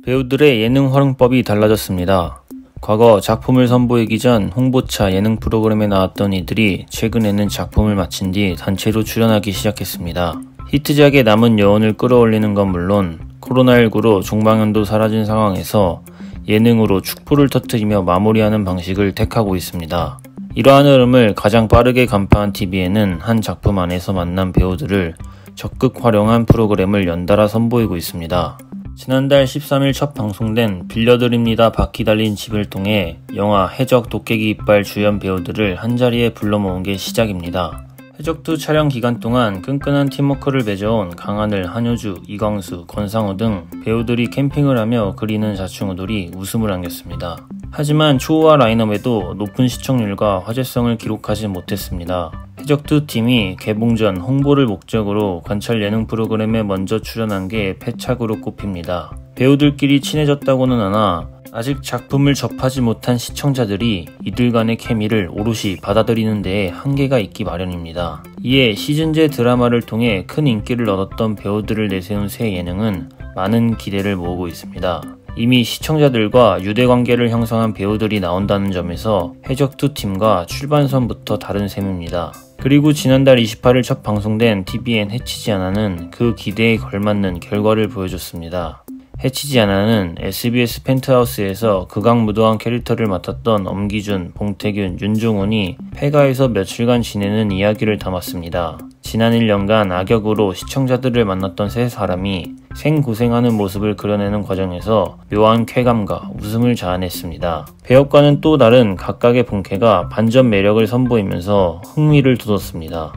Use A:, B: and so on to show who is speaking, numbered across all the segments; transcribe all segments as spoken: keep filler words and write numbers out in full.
A: 배우들의 예능 활용법이 달라졌습니다. 과거 작품을 선보이기 전 홍보차 예능 프로그램에 나왔던 이들이 최근에는 작품을 마친 뒤 단체로 출연하기 시작했습니다. 히트작의 남은 여운을 끌어올리는 건 물론 코로나십구로 종방연도 사라진 상황에서 예능으로 축포를 터뜨리며 마무리하는 방식을 택하고 있습니다. 이러한 흐름을 가장 빠르게 간파한 티비엔은 한 작품 안에서 만난 배우들을 적극 활용한 프로그램을 연달아 선보이고 있습니다. 지난달 십삼일 첫 방송된 빌려드립니다 바퀴 달린 집을 통해 영화 해적 도깨비 이빨 주연 배우들을 한자리에 불러 모은 게 시작입니다. 해적투 촬영 기간 동안 끈끈한 팀워크를 맺어온 강하늘, 한효주, 이광수, 권상우 등 배우들이 캠핑을 하며 그리는 자충우돌이 웃음을 안겼습니다. 하지만 초호화 라인업에도 높은 시청률과 화제성을 기록하지 못했습니다. 해적투 팀이 개봉 전 홍보를 목적으로 관찰 예능 프로그램에 먼저 출연한 게 패착으로 꼽힙니다. 배우들끼리 친해졌다고는 하나 아직 작품을 접하지 못한 시청자들이 이들 간의 케미를 오롯이 받아들이는 데에 한계가 있기 마련입니다. 이에 시즌제 드라마를 통해 큰 인기를 얻었던 배우들을 내세운 새 예능은 많은 기대를 모으고 있습니다. 이미 시청자들과 유대관계를 형성한 배우들이 나온다는 점에서 해적투 팀과 출발선부터 다른 셈입니다. 그리고 지난달 이십팔일 첫 방송된 티비엔 해치지 않아는 그 기대에 걸맞는 결과를 보여줬습니다. 해치지 않아는 에스비에스 펜트하우스에서 극악무도한 캐릭터를 맡았던 엄기준, 봉태균, 윤종훈이 폐가에서 며칠간 지내는 이야기를 담았습니다. 지난 일 년간 악역으로 시청자들을 만났던 세 사람이 생고생하는 모습을 그려내는 과정에서 묘한 쾌감과 웃음을 자아냈습니다. 배역과는 또 다른 각각의 본캐가 반전 매력을 선보이면서 흥미를 돋웠습니다.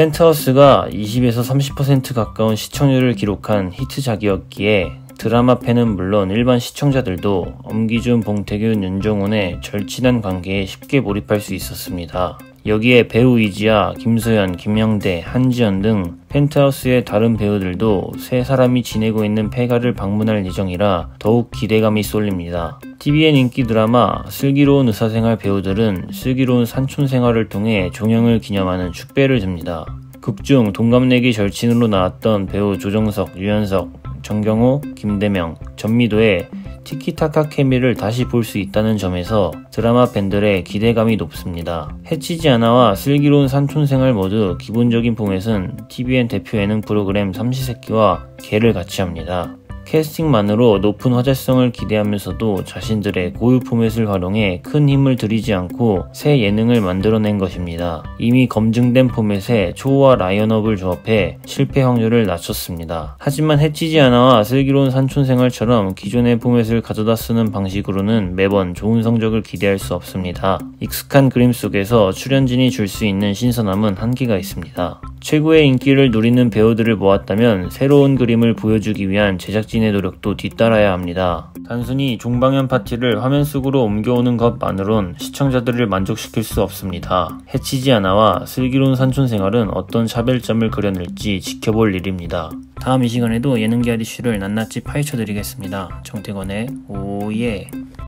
A: 펜트하우스가 이십에서 삼십 퍼센트 가까운 시청률을 기록한 히트작이었기에 드라마 팬은 물론 일반 시청자들도 엄기준, 봉태균, 윤종훈의 절친한 관계에 쉽게 몰입할 수 있었습니다. 여기에 배우 이지아, 김소연, 김영대, 한지연 등 펜트하우스의 다른 배우들도 세 사람이 지내고 있는 폐가를 방문할 예정이라 더욱 기대감이 쏠립니다. 티비엔 인기 드라마 슬기로운 의사생활 배우들은 슬기로운 산촌 생활을 통해 종영을 기념하는 축배를 듭니다. 극중 동갑내기 절친으로 나왔던 배우 조정석, 유연석, 정경호, 김대명, 전미도의 티키타카 케미를 다시 볼 수 있다는 점에서 드라마 팬들의 기대감이 높습니다. 해치지 않아와 슬기로운 산촌생활 모두 기본적인 포맷은 티비엔 대표 예능 프로그램 삼시세끼와 개를 같이 합니다. 캐스팅만으로 높은 화제성을 기대하면서도 자신들의 고유 포맷을 활용해 큰 힘을 들이지 않고 새 예능을 만들어낸 것입니다. 이미 검증된 포맷에 초호화 라인업을 조합해 실패 확률을 낮췄습니다. 하지만 해치지 않아와 슬기로운 산촌생활처럼 기존의 포맷을 가져다 쓰는 방식으로는 매번 좋은 성적을 기대할 수 없습니다. 익숙한 그림 속에서 출연진이 줄 수 있는 신선함은 한계가 있습니다. 최고의 인기를 누리는 배우들을 모았다면 새로운 그림을 보여주기 위한 제작진의 노력도 뒤따라야 합니다. 단순히 종방연 파티를 화면 속으로 옮겨오는 것만으론 시청자들을 만족시킬 수 없습니다. 해치지 않아와 슬기로운 산촌생활은 어떤 차별점을 그려낼지 지켜볼 일입니다. 다음 이 시간에도 예능계열 이슈를 낱낱이 파헤쳐드리겠습니다. 정태건의 오예.